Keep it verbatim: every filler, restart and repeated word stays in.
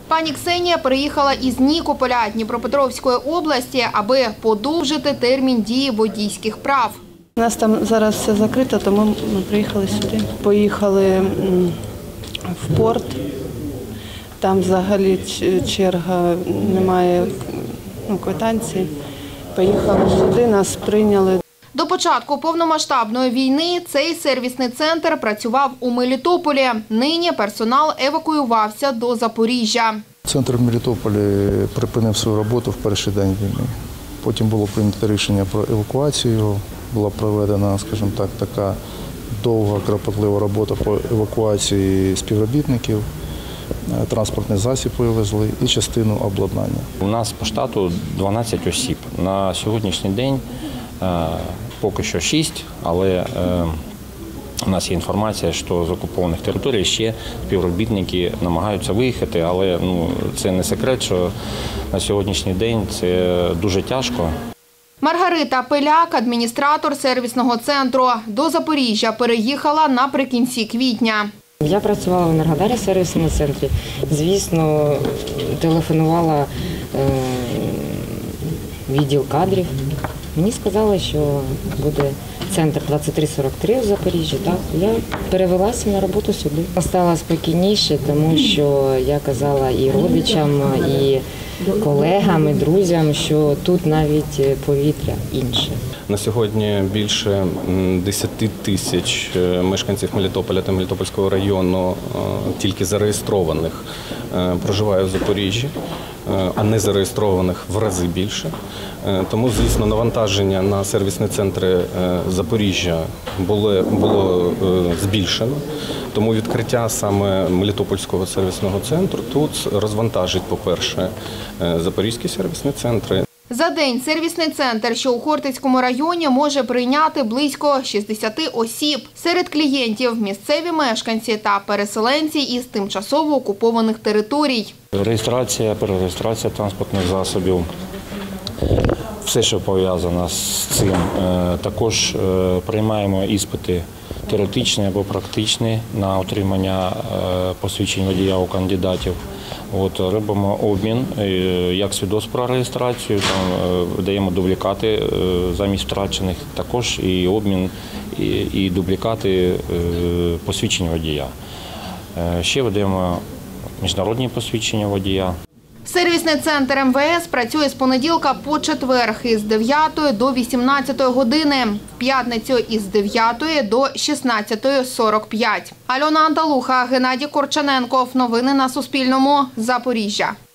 Пані Ксенія приїхала із Нікополя Дніпропетровської області, аби подовжити термін дії водійських прав. У нас там зараз все закрито, тому ми приїхали сюди. Поїхали в порт, там взагалі черга, немає ну, квитанції. Поїхали сюди, нас прийняли. До початку повномасштабної війни цей сервісний центр працював у Мелітополі. Нині персонал евакуювався до Запоріжжя. Центр в Мелітополі припинив свою роботу в перший день війни. Потім було прийнято рішення про евакуацію. Була проведена, скажімо так, така довга, кропотлива робота по евакуації співробітників. Транспортний засіб вивезли і частину обладнання. У нас по штату дванадцять осіб. На сьогоднішній день поки що шість, але у нас є інформація, що з окупованих територій ще співробітники намагаються виїхати, але ну, це не секрет, що на сьогоднішній день це дуже тяжко. Маргарита Пиляк, адміністратор сервісного центру, до Запоріжжя переїхала наприкінці квітня. Я працювала в Енергодарі сервісному центрі. Звісно, телефонувала е, відділ кадрів. Мені сказали, що буде центр двадцять три сорок три в Запоріжжі. Так, я перевелася на роботу сюди. Стала спокійніше, тому що я казала і родичам, і колегам, і друзям, що тут навіть повітря інше. На сьогодні більше десяти тисяч мешканців Мелітополя та Мелітопольського району тільки зареєстрованих проживає в Запоріжжі, а не зареєстрованих в рази більше. Тому, звісно, навантаження на сервісні центри Запоріжжя було, було збільшено. Тому відкриття саме Мелітопольського сервісного центру тут розвантажить, по-перше, запорізькі сервісні центри. За день сервісний центр, що у Хортицькому районі, може прийняти близько шістдесят осіб. Серед клієнтів – місцеві мешканці та переселенці із тимчасово окупованих територій. Реєстрація, перереєстрація транспортних засобів, все, що пов'язано з цим. Також приймаємо іспити теоретичні або практичні на отримання посвідчень водія у кандидатів. От, робимо обмін, як свідоцтв про реєстрацію, там, даємо дублікати замість втрачених, також і обмін, і, і дублікати посвідчень водія. Ще ведемо міжнародні посвідчення водія. Сервісний центр ем ве ес працює з понеділка по четвер із дев'ятої до вісімнадцятої години, в п'ятницю із дев'ятої до шістнадцятої сорок п'ять. Альона Анталуха, Геннадій Корчененков. Новини на Суспільному. Запоріжжя.